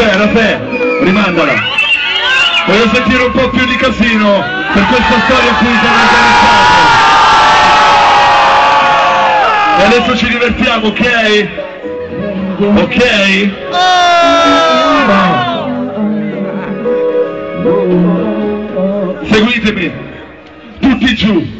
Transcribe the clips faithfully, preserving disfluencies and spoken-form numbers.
C'è, Rafè, rimandala. Voglio sentire un po' più di casino per questa storia in cui siamo interessati. E adesso ci divertiamo, ok? Ok? Seguitemi, tutti giù.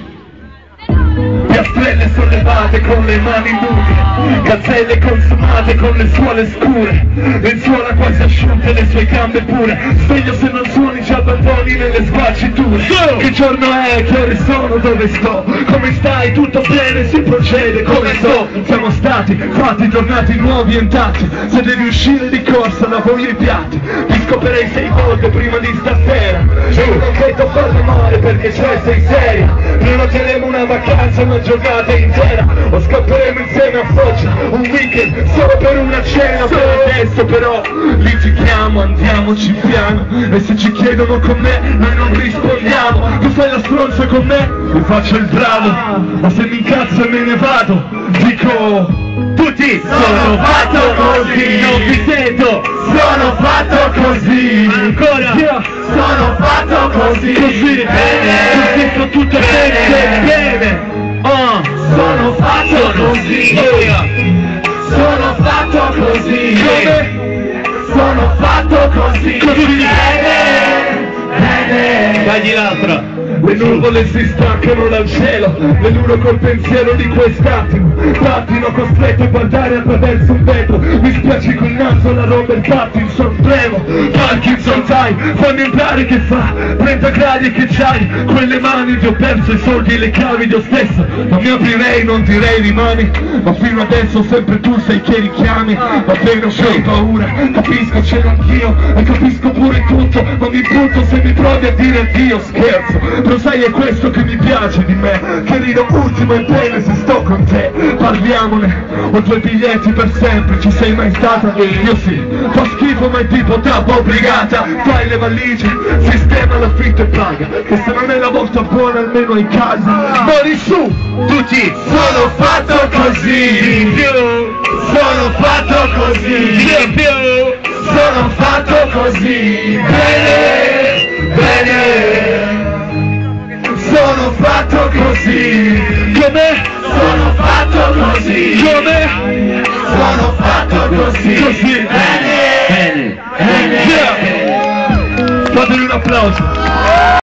Piastrelle sollevate con le mani nude, gazzelle consumate con le suole scure, lenzuola quasi asciutte, le sue gambe pure, sveglio se non suoni ci abbandoni nelle sbacciature. Che giorno è, che ore sono, dove sto, come stai, tutto bene, si procede, come sto. Siamo stati fatti giornati nuovi e intatti, se devi uscire di corsa lavori i piatti, ti scoperei sei volte prima di stasera, giuro che t'ho fatto amore perché cioè sei seria, prenoteremo una vacanza, una giornata intera, o scapperemo insieme a Foggia, un weekend solo per una cena. Per adesso però litighiamo, andiamoci piano, e se ci chiedono con me noi non rispondiamo. Tu fai la stronza con me, io faccio il bravo, ma se mi incazzo e me ne vado dico tutti sono fatto così, non vi sento, sono fatto così, ancora yeah. Sono fatto così, così bene, così sto tutto bene, bene. Oh, sono fatto così, yeah. Sono fatto così, come? Sono fatto così, così bene, bene. Dagli l'altra. Le nuvole si staccano dal cielo, veluno col pensiero di quest'attimo, pattino costretto a guardare attraverso un vetro, mi spiace col naso la Robert Pattinson, premo, Parkinson sai, fammi entrare che fa, trenta gradi che c'hai, quelle mani ti ho perso i soldi e le chiavi io stesso, non mi aprirei, non direi rimani, ma fino adesso sempre tu sei che richiami, va bene ho paura, capisco ce l'ho anch'io, e capisco pure tutto, ma mi butto se mi provi a dire addio, scherzo. Lo sai è questo che mi piace di me, che rido ultimo e bene se sto con te. Parliamone, ho due biglietti per sempre, ci sei mai stata? Io sì, fa schifo ma è tipo tappa obbligata. Fai le valigie, sistema l'affitto e paga, che se non è la volta buona almeno in casa. Mori su, tutti, sono fatto così, sono fatto così, sono fatto così, bene, bene. Sono fatto così, come? Sono fatto così, come? Sono fatto così, così, bene, bene, bene. Yeah. Fatemi un applauso.